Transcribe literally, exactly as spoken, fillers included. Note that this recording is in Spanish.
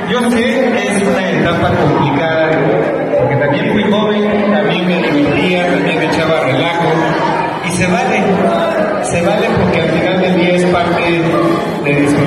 Yo sé que es una etapa complicada, porque también fui joven, también me divertía, también me echaba relajo, y se vale, se vale porque al final del día es parte de disfrutar